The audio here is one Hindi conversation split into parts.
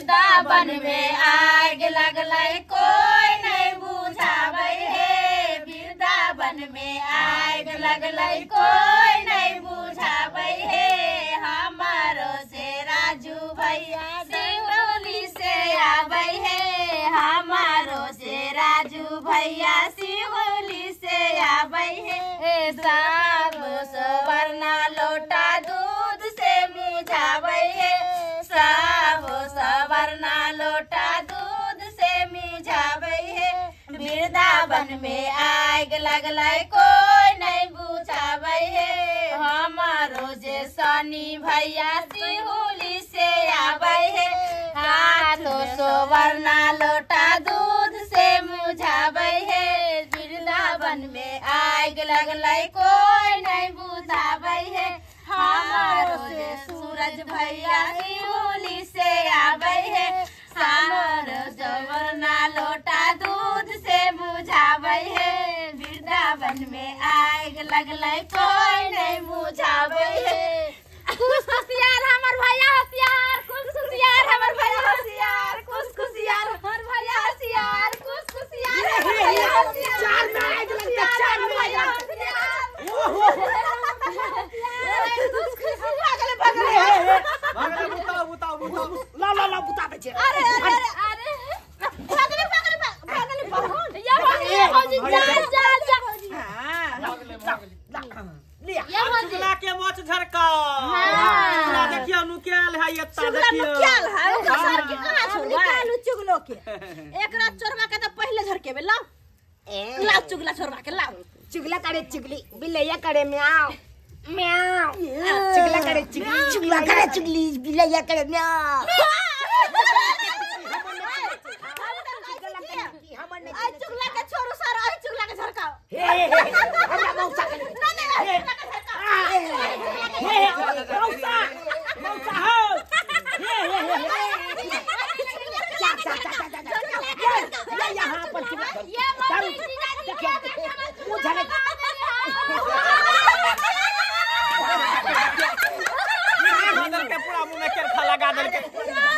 वृंदावन में आग लगलै कोई नहीं बुझाबै हे वृंदावन में आग लगलै कोई नहीं बुझाबै हे हमारो से राजू भैया सिंगरौली से आबै हे हमारो से राजू भैया सिंगरौली से आबै हे सब सवरना लोटा दूध से मुझाबै हे सब सवरना लोटा दूध से मुझाबै हे वृंदावन में आग लगलै कोई नहीं बुझाबै हे हमारो जे सनी भैया सिंगरौली से आबै हे हाथों सवरना लोटा दूध से मुझाबै हे वृंदावन में आग लगलै कोई नहीं बुझाबै हे हमारो से सूरज भैया सिंगरौली से आबै हे हमारो सवरना लोटा दूध से बुझाबै हे वृंदावन में आग लगलै कोई नहीं बुझाबै हे खुश खुशियार हमर भैया होशियार खुश खुशियार हमर भैया होशियार खुश खुशियार हमर भैया होशियार खुश खुशियार हमर भैया होशियार चार में आग लगता चार में भैया होशियार ओहो खुश खुशी भागले बुताओ ला बुता बचे अरे भागले ये भौजी जा हां लिया चुगला के मोच झरकाओ हां देखियो नुकेल है एत्ता देखियो नुकेल है ओकर सर के कहां छौ निकालू चुगलो के एकरा चोरवा के त पहले झरकेबे लाओ चुगला चोरवा के लाओ चुगला करे चुगली बिलैया करे म्याऊ म्याऊ चुगला करे चुगली बिलैया करे म्याऊ आई चुगला के छोरो सर आई चुगला के झरकाओ हमरा मौसा के नहीं मौसा हो ये यहाँ पर ये के पूरा मुंह में केरखा लगा देल के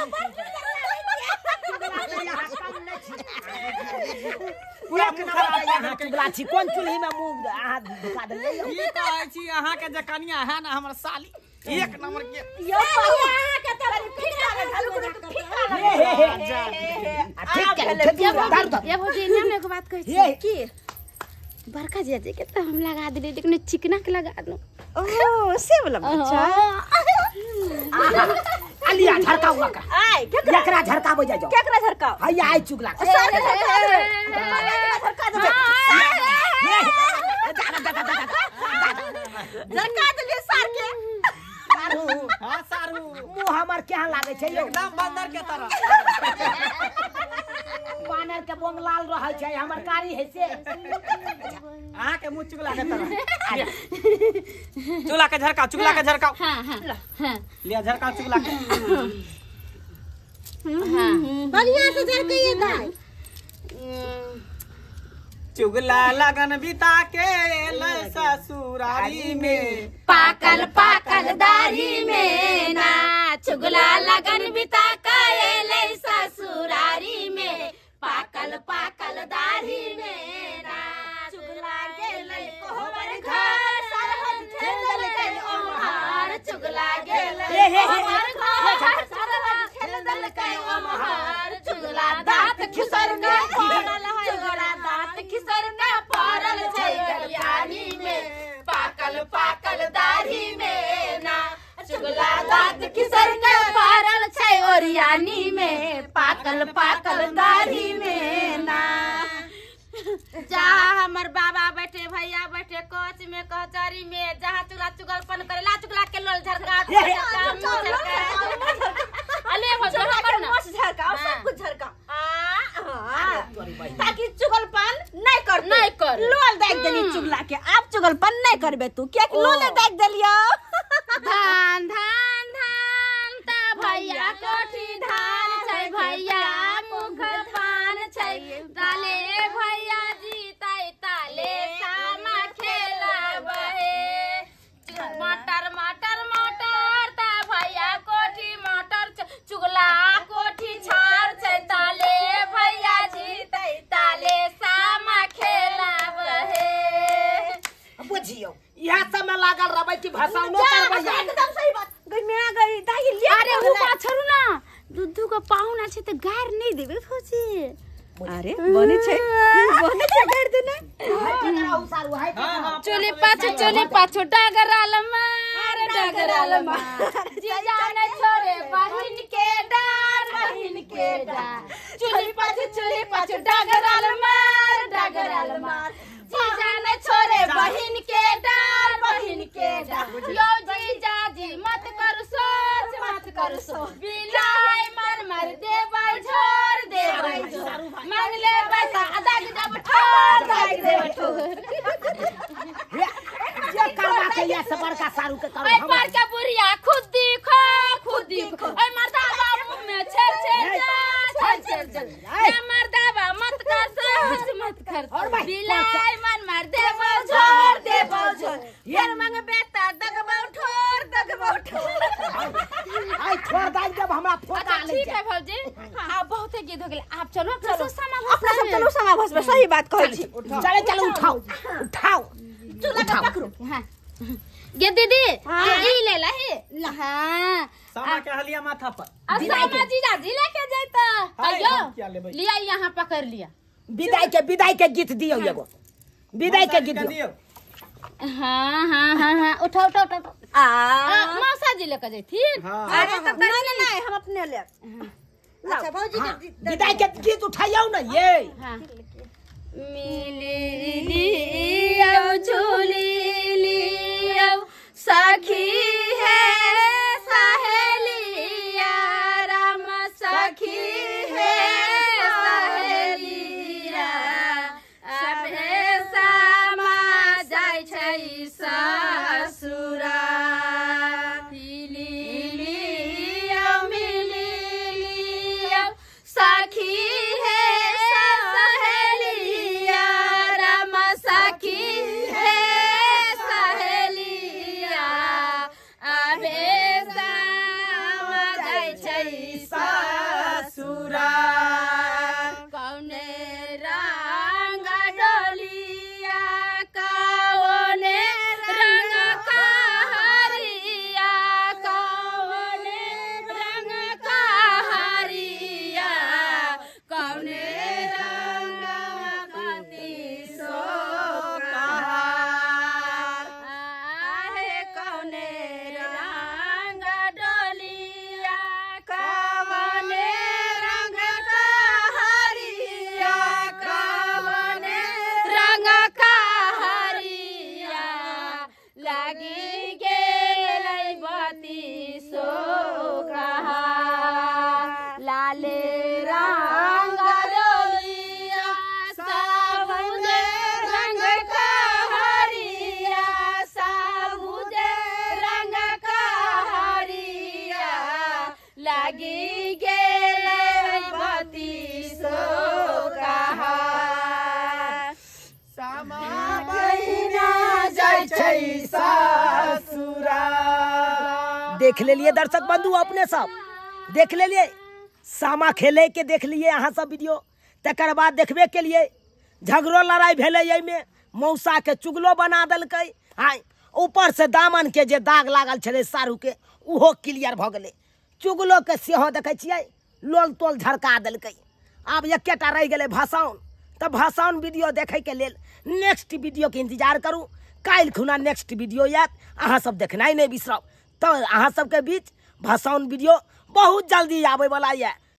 पूरा खराब चुगला छी कोन चुल्ही में मुंह हाथ ढुका देले ई कहै छी अहाँ के जे कनिया है ना हमर साली एक नंबर के यो अहाँ के त फिटा ये भौजी ने एगो बात कहै छी की बड़का जीजा के तो हम लगा देली लेकिन चिकना के लगा दो ओ से वाला अच्छा अलिया झरका हुआ का आई केकरा झरकाबो जा जाओ केकरा झरकाओ हैया आई चुगला सर के झरका दे सर के हां सारू मुंह हमर केहन लागे छै यो एकदम बंदर के तरह बानर के बोंग लाल रहै छै हमर कारी है से अहाँ के मुंह चुगला के तरह चुगला के झरकाओ हां लिया झरकाओ चुगला के बढ़िया से झरकइए दाई चुगला लगन बिता के ले ससुरारी में पाकल पाकल दाढ़ी में ना चुगला लगन बिता के ले ससुरारी में पाकल पाकल दाढ़ी में ना चुगला गेलै कोहबर घर सरहद खेल गई ओमहार चुगला गेलै कोहबर घर सरहद खेल गई ओमहार चुगला दांत खिसर के पड़ल है चुगला दांत खिसर के पड़ल छै गलियानी में पाकल पाकल दाढ़ी में ना चुगला दांत खिसर के पड़ल छै ओरियानी में पाकल पाकल दाढ़ी में ना जा हमर बाबा बैठे भैया बैठे कोच में कचहरी में जहाँ चुगला चुगलपन करे ला चुगला के लोल झरका अले भगवान मस्त झरका सब कुछ झरका ताकि चुगलपन नहीं कर लोल देख देली चुगला के आप चुगलपन नहीं करबे तू क्या कि लोल देख देलियो धान धान धान ता भैया कोठी धान छै भैया मुख पान छै ताले भैया जी ताले सामा खेलाबे मटर मटर मटर ता भैया कोठी मटर चुगला कोठी पाहुन अछि त गार नहीं देबे भौजी अरे बने छे गाड़ देना चोली पाछो डगराल मार जी जाने छोरे बहिन के डार चोली पाछो डगराल मार जी जाने छोरे बहिन के डार यो जी जाजी मत करू सोच बिलाई मार देबै झोर मंगले पैसा दाग जब ठोर ये करवा के या सबर का सारू के करो ओए पर के बुढ़िया खुद देखो ओए मर्दा बाबू में छेड़ ये मर्दा मत कर बिलाई मन मार देबो झोर यार मंग बेटा दगबो ठोर आई ठोर दाई जब हमरा फोटा ले ठीक है भौजी हां बहुत गीत हो गेल आप चलो समा अपना सब चलो समा भस में सही बात कहै छी चलो उठाओ चूल्हा के पकड़ो हां गे दीदी ई ले ला हे हां सामा के हलिया माथा पर सामा जीजाजी लेके जाता अयो लिया यहां पकड़ लिया विदाई के गीत दियो एगो विदाई के गीत दियो हाँ उठाओ मौसा जी लेकर जाथिन अरे तब नहीं हम अपने ले अच्छा भौजी के विदाई के गीत उठाइयो ना ये मिलियो झूली लियो सखी है सहेलिया राम सखी है सहेलिया सभे सामा जाय छै ससुरा मिलियो सखी है सहेलिया राम सखी है सहेलिया अबे सामा जाय छै ससुरा कौने रंग डोलिया कौने रंग कहरिया कौने रंग कहरिया कौने रंग कति सो आहे कौने रंग डोलिया कौने रंग कहरिया कौने रंग कहरिया लागी गेलै बती सो कहा लाले रंग डोलिया साबुजे रंग कहरिया साबुजे रंग कहरिया लागी गेलै बती सो कहा सामा बहिना जाय छै ससुरा। देख ले लिए दर्शक बंधु अपने सब देख ले लिए सामा खेले के देख लिए अहाँ सब वीडियो तकर बाद देखबे के लिए झगड़ो लड़ाई भेले में मौसा के चुगलो बना दलकै हाय ऊपर से दामन के जे दाग लागल छले सारू के उहो क्लियर भ गेले चुगलो के सेहो देखे छियै लोल तोल झरका दलकै अब एकेटा रह गेले भाषण तब भाषण वीडियो देखे के लेल नेक्स्ट वीडियो के इंतजार करू काल खुना नेक्स्ट वीडियो याद अहाँ सब देखनाइ नहीं बिसरब तो अहाँ सबके बीच भाषण वीडियो बहुत जल्दी आवे वाला है।